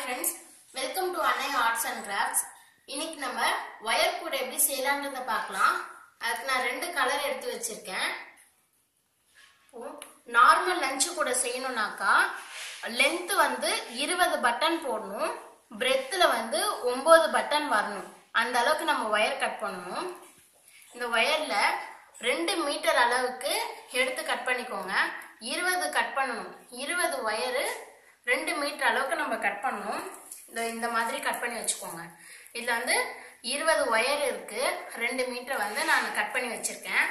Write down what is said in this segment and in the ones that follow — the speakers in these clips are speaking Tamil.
friends, welcome to Annai Arts and Crafts. இன்னைக்கு நம்ம வயர் கூட எப்படி செய்யலாம்ன்றத பார்க்கலாம். அதுக்கு நான் ரெண்டு கலர் எடுத்து வச்சிருக்கேன். நார்மல் லஞ்ச் கூட செய்யணும்னாக்கா லென்த் வந்து 20 பட்டன் போடணும், பிரெத்ல வந்து 9 பட்டன் வரணும். அந்த அளவுக்கு நம்ம வயர் கட் பண்ணணும். இந்த வயர்ல 2 மீட்டர் அளவுக்கு எடுத்து கட் பண்ணிக்கோங்க. 20 கட் பண்ணணும். 20 வயரு 2 மீட்டர் அளவுக்கு நம்ம கட் பண்ணணும். இந்த மாதிரி கட் பண்ணி வச்சுக்கோங்க. இதுல வந்து 20 வயர் இருக்கு. 2 மீட்டர் வந்து நான் கட் பண்ணி வச்சிருக்கேன்.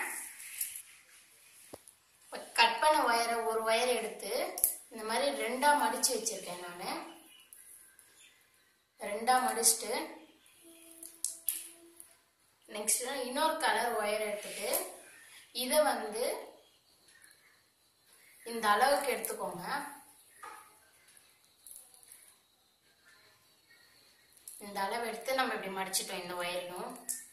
கட் பண்ண வயரை ஒரு வயர் எடுத்து இந்த மாதிரி ரெண்டா மடிச்சு வச்சிருக்கேன். நான் ரெண்டா மடிச்சுட்டு நெக்ஸ்ட் இன்னொரு கலர் ஒயர் எடுத்துட்டு இதை வந்து இந்த அளவுக்கு எடுத்துக்கோங்க. இந்த அளவு எடுத்து நம்ம இப்படி மடிச்சிட்டோம். இந்த ஒயரையும்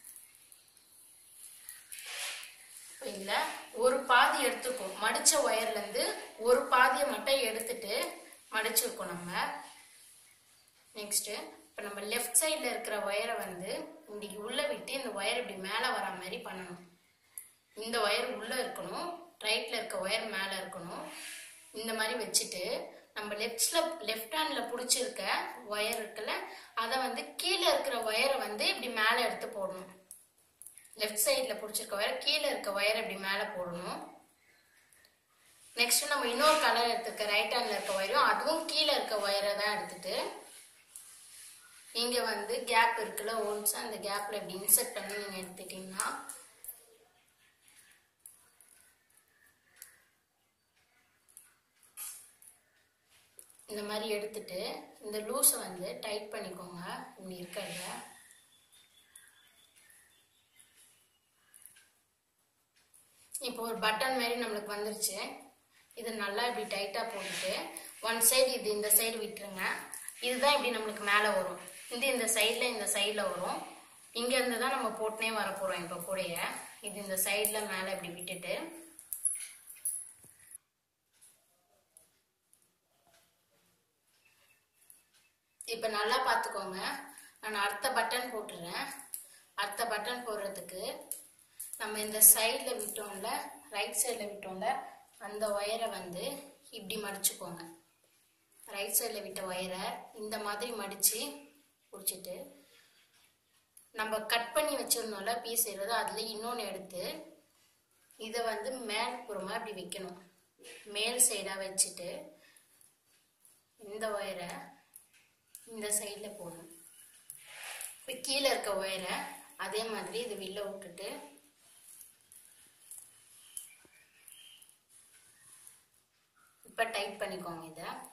இல்ல ஒரு பாதி எடுத்துக்கும். மடிச்ச ஒயர்ல இருந்து ஒரு பாதியை மட்டும் எடுத்துட்டு மடிச்சிருக்கோம் நம்ம. நெக்ஸ்ட் இப்ப நம்ம லெஃப்ட் சைட்ல இருக்கிற ஒயரை வந்து இப்படி உள்ள விட்டு இந்த ஒயர் இப்படி மேல வர மாதிரி பண்ணணும். இந்த ஒயர் உள்ள இருக்கணும், ரைட்ல இருக்க ஒயர் மேல இருக்கணும். இந்த மாதிரி வச்சுட்டு நம்ம லெஃப்ட் ஹேண்ட்ல பிடிச்சிருக்க ஒயர் இருக்குல்ல, அதை வந்து கீழே இருக்கிற ஒயரை வந்து இப்படி மேல எடுத்து போடணும். லெஃப்ட் சைட்ல பிடிச்சிருக்க ஒயர் கீழே இருக்க ஒயரை இப்படி மேல போடணும். நெக்ஸ்ட் நம்ம இன்னொரு கலர் எடுத்துக்க ரைட் ஹேண்ட்ல இருக்க ஒயரும் அதுவும் கீழே இருக்க ஒயரை தான் எடுத்துட்டு இங்க வந்து கேப் இருக்குல்ல ஹோல்ஸ், அந்த கேப்ல இப்படி இன்சர்ட் பண்ணி நீங்க எடுத்துட்டீங்கன்னா இந்த மாதிரி எடுத்துட்டு இந்த லூஸை வந்து டைட் பண்ணிக்கோங்க. இப்படி இருக்கிறத இப்போ ஒரு பட்டன் மாதிரி நம்மளுக்கு வந்துருச்சு. இது நல்லா இப்படி டைட்டா போட்டுட்டு ஒன் சைடு இது இந்த சைடு விட்டுருங்க. இதுதான் இப்படி நம்மளுக்கு மேல வரும். இந்த சைட்ல வரும். இங்க இருந்து தான் நம்ம போட்டுனே வர போறோம். இப்ப கூடைய இது இந்த சைட்ல மேல இப்படி விட்டுட்டு இப்ப நல்லா பாத்துக்கோங்க. நான் அடுத்த பட்டன் போட்டுறேன். அடுத்த பட்டன் போடுறதுக்கு நம்ம இந்த சைட்ல விட்டோம்ல, ரைட் சைட்ல விட்டோம்ல, அந்த ஒயரை வந்து இப்படி மடிச்சுக்கோங்க. ரைட் சைட்ல விட்ட ஒயரை இந்த மாதிரி மடிச்சு பிடிச்சிட்டு நம்ம கட் பண்ணி வச்சிருந்தோம்ல பீஸ் செய்யறது, அதுல இன்னொன்னு எடுத்து இதை வந்து மேல்புறமா இப்படி வைக்கணும். மேல் சைடா வச்சுட்டு இந்த ஒயரை இந்த சைட்ல போடணும். இப்ப கீழே இருக்க ஒயரை அதே மாதிரி இது வெளில விட்டுட்டு இப்ப டைட் பண்ணிக்கோங்க.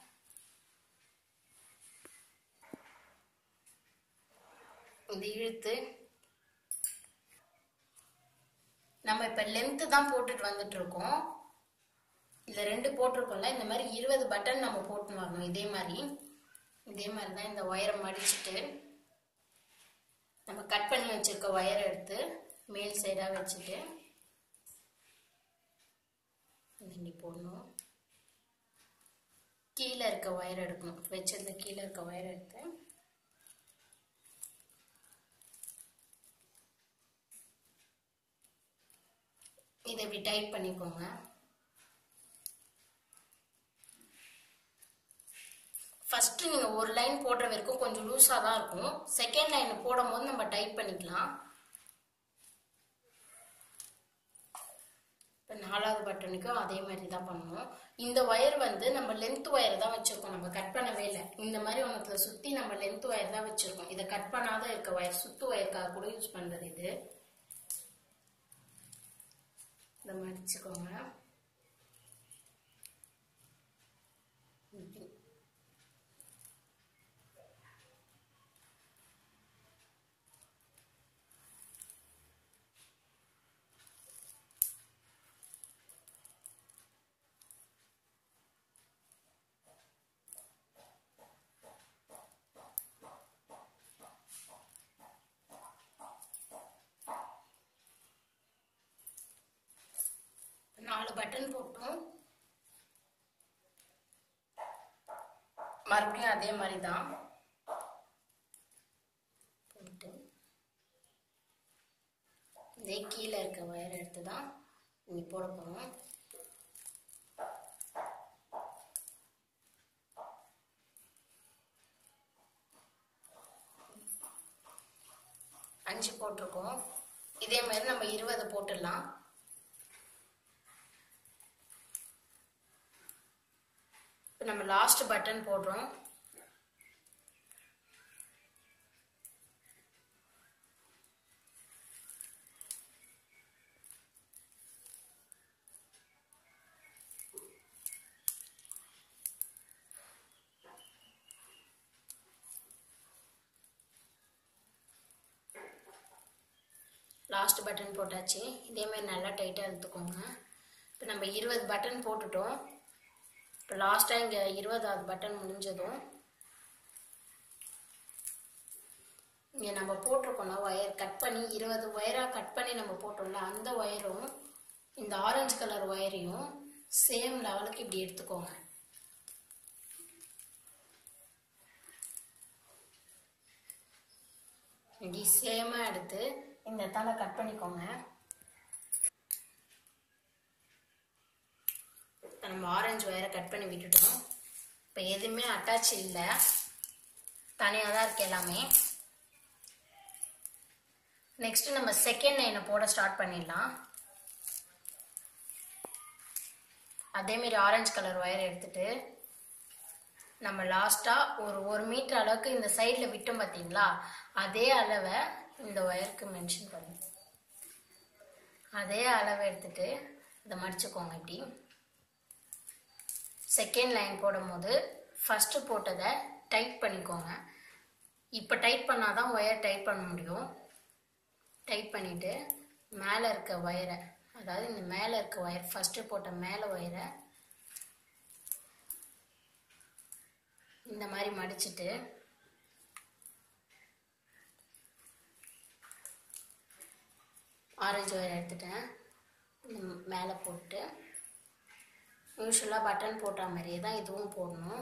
இத இழுத்து நம்ம இப்ப லென்த் தான் போட்டுட்டு வந்துட்டு இருக்கோம். இதுல 2 போட்டிருக்கோம்ல, இந்த மாதிரி 20 பட்டன் நம்ம போட்டு வரணும். இதே மாதிரி தான் இந்த ஒயரை மடிச்சுட்டு நம்ம கட் பண்ணி வச்சிருக்க ஒயரை எடுத்து மேல் சைடா வச்சுட்டு இப்படி போடணும். கீழே இருக்க ஒயர் எடுக்கணும். வச்சதுல கீழே இருக்க ஒயர் எடுத்து இதை இப்படி டைட் பண்ணிக்கோங்க. ஃபர்ஸ்ட் நீங்க ஒரு லைன் போடுற வரைக்கும் கொஞ்சம் லூஸா தான் இருக்கும். செகண்ட் லைன் போடும் போது நம்ம டைட் பண்ணிக்கலாம். இப்போ 4வது பட்டனுக்கும் அதே மாதிரி தான் பண்ணணும். இந்த ஒயர் வந்து நம்ம லென்த் ஒயர் தான் வச்சிருக்கோம், நம்ம கட் பண்ணவே இல்லை. இந்த மாதிரி ஒன்றத்துல சுத்தி நம்ம லென்த் ஒயர் தான் வச்சிருக்கோம். இதை கட் பண்ணாத இருக்க ஒயர் சுத்து ஒயருக்காக கூட யூஸ் பண்றது. இது இதை மடிச்சுக்கோங்க. 4 பட்டன் போட்டோம். மறுபடியும் அதே மாதிரி தான் இதே கீழே இருக்க ஒயர் எடுத்து தான் இங்கே போட போகிறோம். அஞ்சு போட்டிருக்கோம். இதே மாதிரி நம்ம 20 போட்டுடலாம். இப்போ நம்ம லாஸ்ட் பட்டன் போடுறோம். லாஸ்ட் பட்டன் போட்டாச்சு. இதே மாதிரி நல்லா டைட்டாக இழுத்துக்கோங்க. இப்போ நம்ம 20 பட்டன் போட்டுட்டோம். இப்போ லாஸ்ட்டாக இங்கே 20வது பட்டன் முடிஞ்சதும் இங்கே நம்ம போட்டிருக்கோம்ல ஒயர் கட் பண்ணி 20 ஒயராக கட் பண்ணி நம்ம போட்டோம்ல, அந்த ஒயரும் இந்த ஆரஞ்சு கலர் ஒயரையும் சேம் லெவலுக்கு இப்படி எடுத்துக்கோங்க. இப்படி சேமாக எடுத்து இந்த இடத்தால கட் பண்ணிக்கோங்க. இப்போ நம்ம ஆரஞ்சு ஒயரை கட் பண்ணி விட்டுட்டோம். இப்போ எதுவுமே அட்டாச் இல்லை, தனியாக தான் இருக்கு எல்லாமே. நெக்ஸ்ட் நம்ம செகண்ட் லைனை போட ஸ்டார்ட் பண்ணிடலாம். அதேமாரி ஆரஞ்சு கலர் ஒயர் எடுத்துட்டு நம்ம லாஸ்ட்டாக ஒரு 1 மீட்டர் அளவுக்கு இந்த சைடில் விட்டோம் பார்த்தீங்களா, அதே அளவை இந்த ஒயருக்கு மென்ஷன் பண்ணி அதே அளவை எடுத்துட்டு இதை மடிச்சுக்கோங்க. இப்படி செகண்ட் லைன் போடும்போது ஃபஸ்ட்டு போட்டதை டைட் பண்ணிக்கோங்க. இப்போ டைட் பண்ணால் தான் ஒயர் டைட் பண்ண முடியும். டைட் பண்ணிவிட்டு மேலே இருக்க ஒயரை, அதாவது இந்த மேலே இருக்க ஒயர் ஃபஸ்ட்டு போட்ட மேலே ஒயரை இந்த மாதிரி மடிச்சுட்டு ஆரஞ்சு ஒயர் எடுத்துட்டேன். மேலே போட்டு யூஸ்வலாக பட்டன் போட்ட மாதிரியே தான் இதுவும் போடணும்.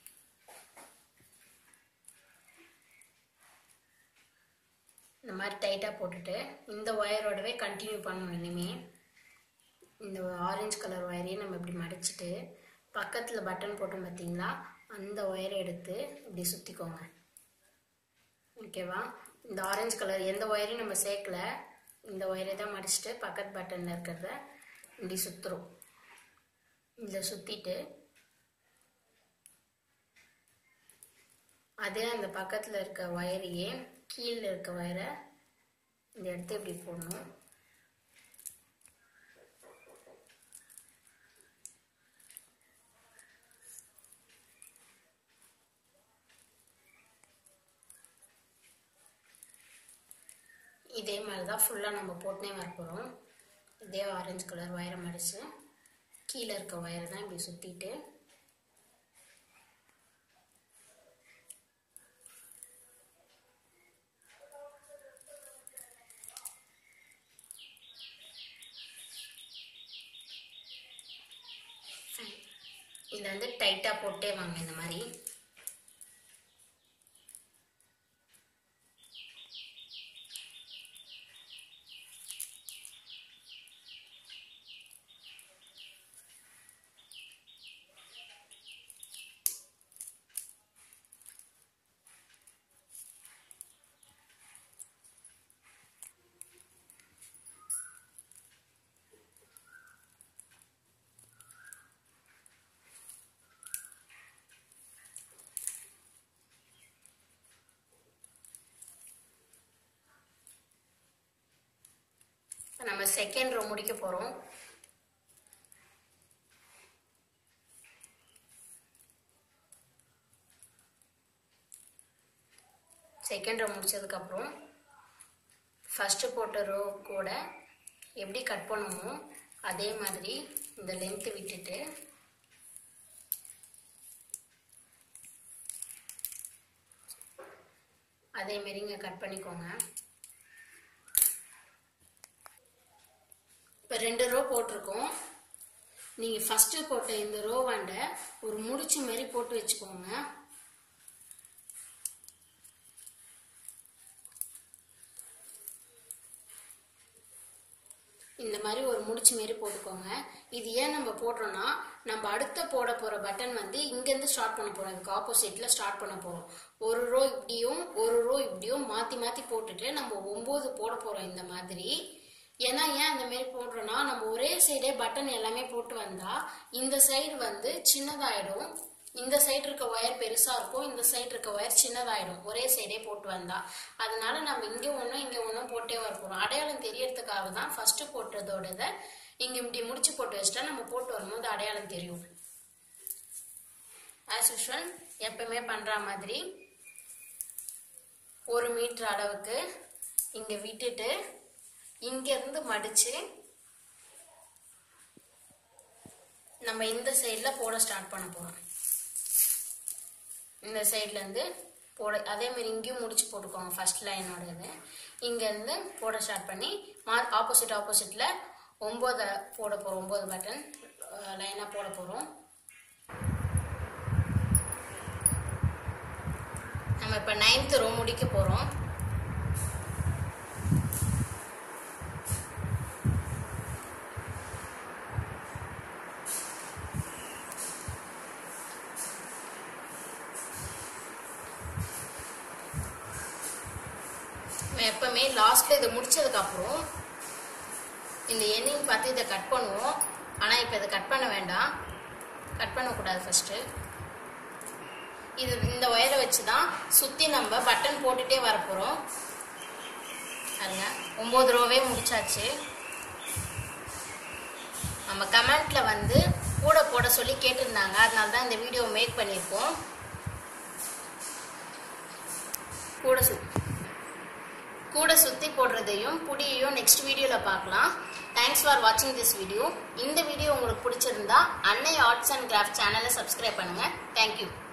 இந்த மாதிரி டைட்டாக போட்டுட்டு இந்த ஒயரோடவே கண்டினியூ பண்ணணும். இனிமேல் இந்த ஆரஞ்சு கலர் ஒயரையும் நம்ம இப்படி மடிச்சுட்டு பக்கத்தில் பட்டன் போட்டோம் பார்த்தீங்களா, அந்த ஒயரை எடுத்து இப்படி சுற்றிக்கோங்க. ஓகேவா? இந்த ஆரஞ்சு கலர் எந்த ஒயரையும் நம்ம சேர்க்கல, இந்த ஒயரை தான் மடிச்சுட்டு பக்கத்து பட்டனில் இருக்கிறத இப்படி சுற்றுறோம். இதில் சுற்றிட்டு அதே அந்த பக்கத்தில் இருக்க ஒயரையே கீழே இருக்க ஒயரை இந்த இடத்த இப்படி போடணும். இதே மாதிரி தான் ஃபுல்லாக நம்ம போட்டுனே வரப்போகிறோம். இதே ஆரஞ்சு கலர் ஒயரை மடித்து கீழே இருக்க ஒயரை தான் இப்படி சுற்றிட்டு இதை வந்து டைட்டாக போட்டே வாங்க. இந்த மாதிரி நம்ம செகண்ட் ரோ முடிக்க போகிறோம். செகண்ட் ரோ முடிச்சதுக்கப்புறம் ஃபஸ்ட்டு போட்ட ரோ கூட எப்படி கட் பண்ணுமோ அதே மாதிரி இந்த லென்த்து விட்டுட்டு அதே மாரி இங்கே கட் பண்ணிக்கோங்க. இப்போ 2 ரோ போட்டிருக்கோம். நீங்கள் ஃபஸ்ட்டு போட்ட இந்த ரோவாண்ட ஒரு முடிச்சு மாரி போட்டு வச்சுக்கோங்க. இந்த மாதிரி ஒரு முடிச்சு மாரி போட்டுக்கோங்க. இது ஏன் நம்ம போடுறோம்னா, நம்ம அடுத்த போட போற பட்டன் வந்து இங்கேருந்து ஸ்டார்ட் பண்ண போறோம். இதுக்கு ஆப்போசிட்ல ஸ்டார்ட் பண்ண போறோம். ஒரு ரோ இப்படியும் ஒரு ரோ இப்படியும் மாத்தி மாத்தி போட்டுட்டு நம்ம 9 போட போறோம் இந்த மாதிரி. ஏன்னா ஏன் அந்த மாதிரி போடுறோம்னா, நம்ம ஒரே சைடே பட்டன் எல்லாமே போட்டு வந்தா இந்த சைடு வந்து சின்னதாயிடும். இந்த சைடு இருக்க ஒயர் பெருசா இருக்கும், இந்த சைடு இருக்க ஒயர் சின்னதாயிடும் ஒரே சைடே போட்டு வந்தா. அதனால நம்ம இங்க ஒன்றும் போட்டே வர போறோம். அடையாளம் தெரியறதுக்காக தான் ஃபர்ஸ்ட் போட்டதோட இங்க இப்படி முடிச்சு போட்டு வச்சுட்டா நம்ம போட்டு வரும்போது அடையாளம் தெரியும். ஆஸ் யூஷுவல் எப்பவுமே பண்ற மாதிரி 1 மீட்டர் அளவுக்கு இங்க விட்டுட்டு இங்க இருந்து மடிச்சு நம்ம இந்த சைடுல போட ஸ்டார்ட் பண்ண போறோம். இந்த சைட்ல இருந்து போட அதே மாதிரி இங்கேயும் முடிச்சு போட்டுக்கோங்க. ஃபர்ஸ்ட் லைனோட இது இங்க இருந்து போட ஸ்டார்ட் பண்ணி ஆப்போசிட்ல 9 போட போறோம். 9 பட்டன் லைனா போட போறோம். நம்ம இப்ப 9th ரோ முடிக்க போறோம். எப்பவுமே லாஸ்ட்ல இதை முடிச்சதுக்கு அப்புறம் இந்த எண்ணிங் பார்த்து இதை கட் பண்ணுவோம். ஆனா இப்ப இதை கட் பண்ண வேண்டாம், கட் பண்ணக்கூடாது. ஃபர்ஸ்ட் இது இந்த ஒயரை வச்சுதான் சுத்தி நம்ம பட்டன் போட்டுட்டே வர போறோம். பாருங்க 9 ரோவே முடிச்சாச்சு. நம்ம கமெண்ட்ல வந்து கூட போட சொல்லி கேட்டிருந்தாங்க, அதனால தான் இந்த வீடியோ மேக் பண்ணியிருக்கோம். கூட சுத்தி போடுறதையும் புடியையும் நெக்ஸ்ட் வீடியோல பார்க்கலாம். தேங்க்ஸ் ஃபார் வாட்சிங் திஸ் வீடியோ. இந்த வீடியோ உங்களுக்கு பிடிச்சிருந்தா அன்னை ஆர்ட்ஸ் அண்ட் கிராஃப்ட் சேனலை சப்ஸ்கிரைப் பண்ணுங்க. தேங்க்யூ.